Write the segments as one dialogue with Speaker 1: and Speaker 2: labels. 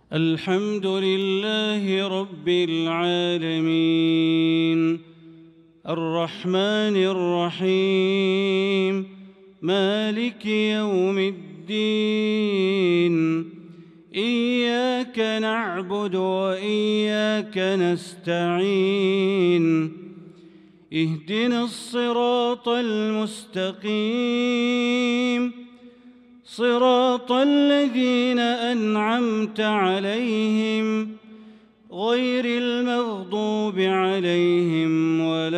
Speaker 1: الحمد لله رب العالمين الرحمن الرحيم مالك يوم الدين إياك نعبد وإياك نستعين اهدنا الصراط المستقيم صراط الذين أنعمت عليهم غير المغضوب عليهم ولا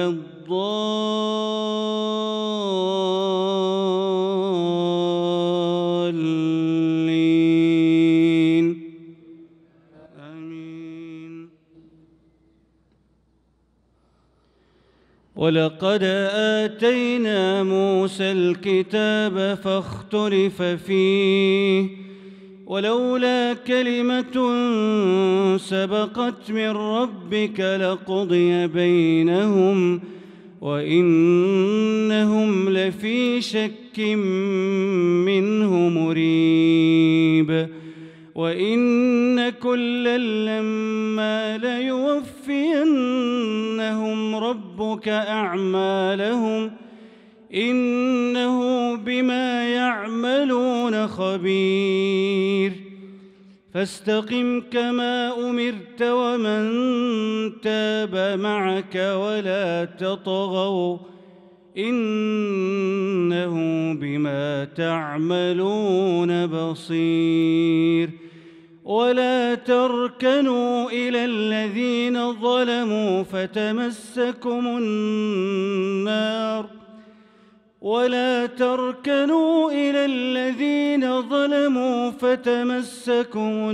Speaker 1: الضالين آمين. ولقد آتينا موسى الكتاب فاختلف فيه ولولا كلمة سبقت من ربك لقضي بينهم وإنهم لفي شك منه مريب وإن كلا لما ليوفينهم ربك أعمالهم إنه بما يعملون خبير فاستقم كما أمرت ومن تاب معك ولا تطغوا إنه بما تعملون بصير ولا تركنوا إلى الذين ظلموا فتمسكم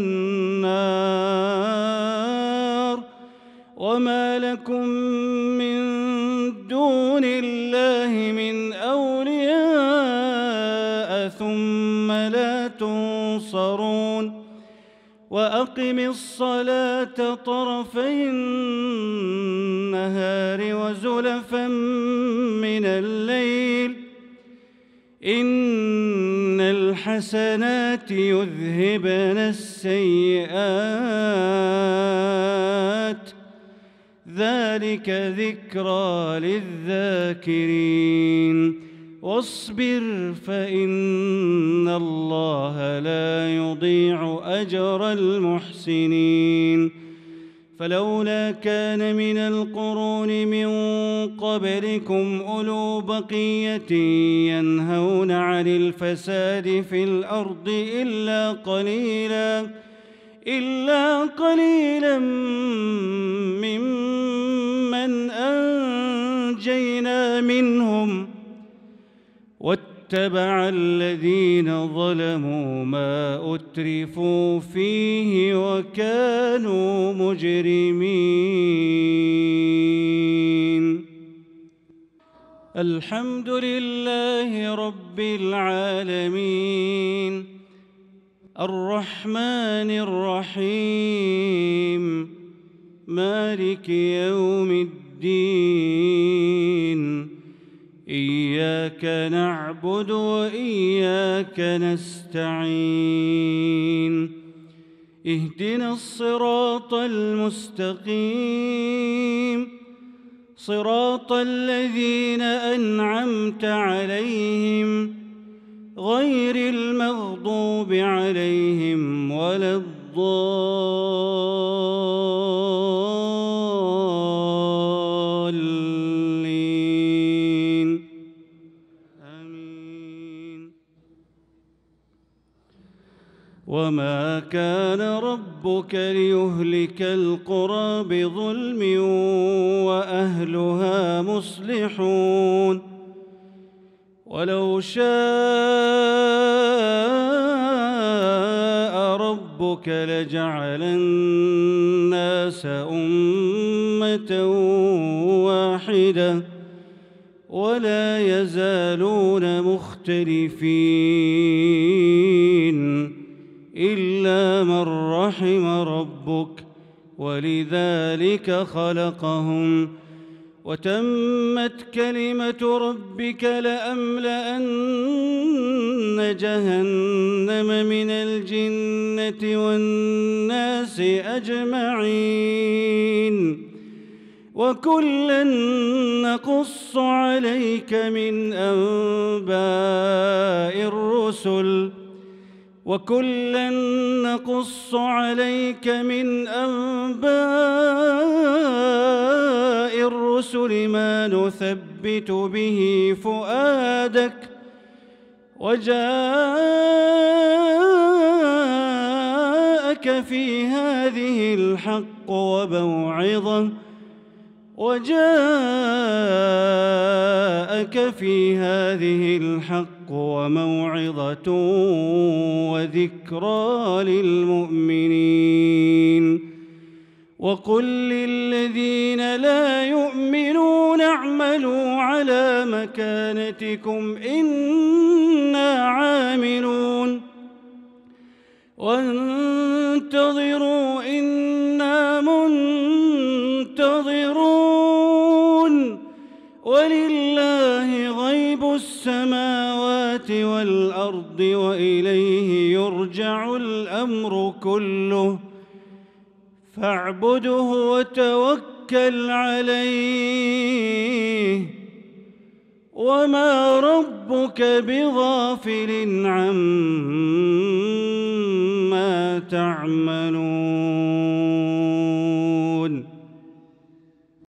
Speaker 1: النار وما لكم من دون الله من أولياء ثم لا تنصرون وأقم الصلاة طرفي النهار وزلفا من الليل إن الحسنات يذهبن السيئات ذلك ذكرى للذاكرين واصبر فإن الله لا يضيع أجر المحسنين فلولا كان من القرون من قبلكم أولو بقية ينهون عن الفساد في الأرض إلا قليلا ممن أنجينا منهم واتبع الذين ظلموا ما أترفوا فيه وكانوا مجرمين. الحمد لله رب العالمين الرحمن الرحيم مالك يوم الدين إياك نعبد وإياك نستعين اهدنا الصراط المستقيم صراط الذين أنعمت عليهم غير المغضوب عليهم ولا الضالين آمين. وما كان ربك ليهلك القرى بظلم وأهلها مصلحون ولو شاء ربك لجعل الناس أمة واحدة ولا يزالون مختلفين إلا من رحم ربك ولذلك خلقهم وتمت كلمة ربك لأملأن جهنم من الجنة والناس أجمعين وكلا نقص عليك من أنباء الرسل ما نثبت به فؤادك وجاءك في هذه الحق وموعظة وذكرى للمؤمنين وقل للذين لا يؤمنون اعملوا على مكانتكم إنا عاملون وانتظروا إنا منتظرون ولله غيب السماوات والأرض وإليه يرجع الأمر كله فاعبده وتوكل عليه وما ربك بغافل عما تعملون.